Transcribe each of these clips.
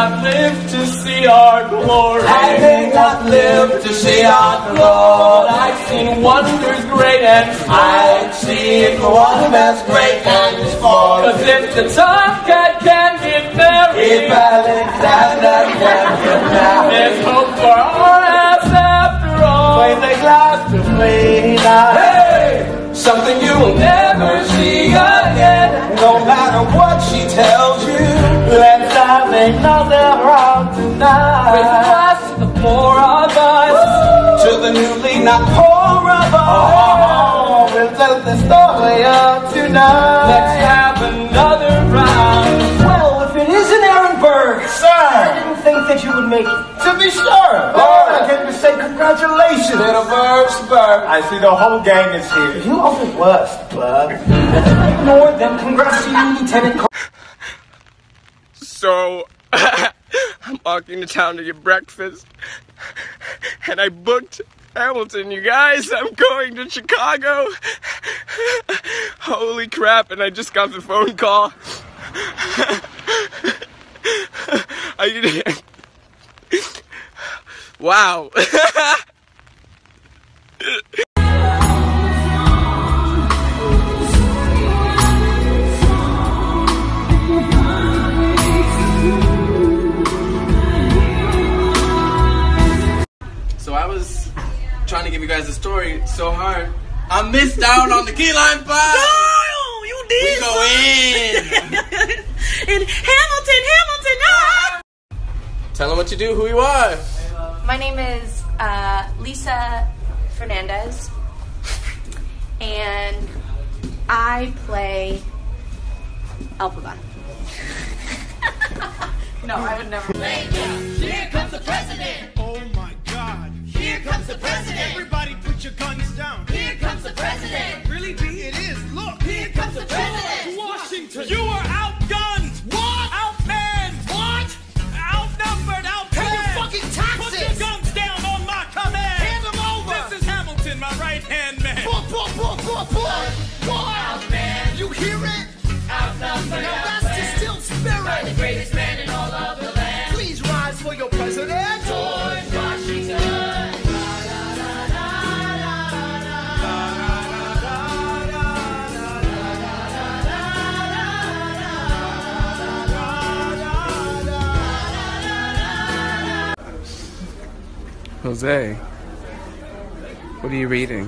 not live to see our glory. I may not live to see our glory. I've seen wonders great and small. I've seen wonders great and small. 'Cause if the tomcat can get married, if Alexander can get married, there's hope for our ass after all. when they glad to play now. Hey, something you'll never see again. No matter what she tells you, let's have another round Raise a tonight. glass to the poor of us. To the newly not poor of us, we'll tell the story of tonight. Let's have another round. Well, if it is an errand bird, Sir, I didn't think that you would make it. to be sure. I came to say congratulations. Little bird's bird. I see the whole gang is here. You are the worst, bub. Let's ignore them. Congrats to you, Lieutenant Carl. So, I'm walking to town to get breakfast, and I booked Hamilton, you guys. I'm going to Chicago. Holy crap, and I just got the phone call. Wow. So I was trying to give you guys a story so hard. I missed out on the key lime pie. No, you did. We go in. In Hamilton, ah! Tell them what you do, who you are. My name is Lisa Fernandez, and I play Elphaba. No, I would never. Here comes the president. Oh my God. Here comes the president. Everybody put your guns down. Here comes the president. Really, B? It is. Look. Here comes the president. Washington. You are outgunned. What? Outmanned. What? Outnumbered. Pay your Outpaid. fucking taxes. Put your guns down on my command. Hand them over. This is Hamilton, my right-hand man. What? Outman. You hear it? Outnumbered. Now Outplanned. that's the still spirit. By the greatest man in all of the land. Please rise for your president. George Washington. Jose, what are you reading?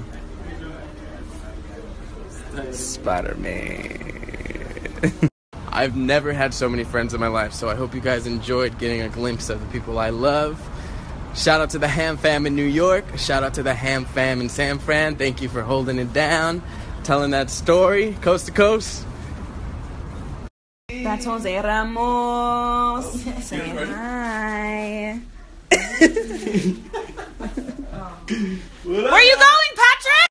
Spider-Man. I've never had so many friends in my life, so I hope you guys enjoyed getting a glimpse of the people I love. Shout out to the Ham Fam in New York. Shout out to the Ham Fam in San Fran. Thank you for holding it down, telling that story coast to coast. That's Jose Ramos. Say hi. Where are you going, Patrick?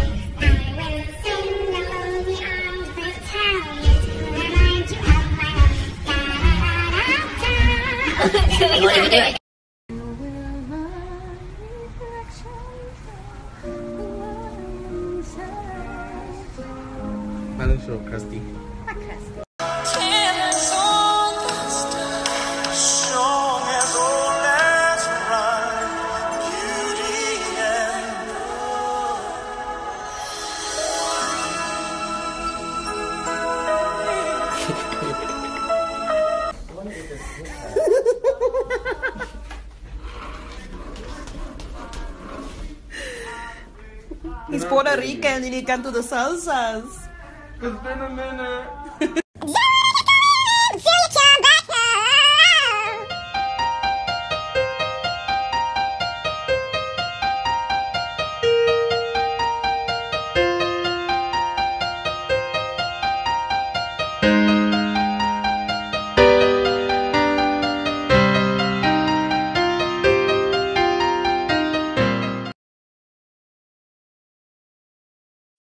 How does it feel, Krusty? He's Puerto Rican and he can do the salsas. It's been a minute.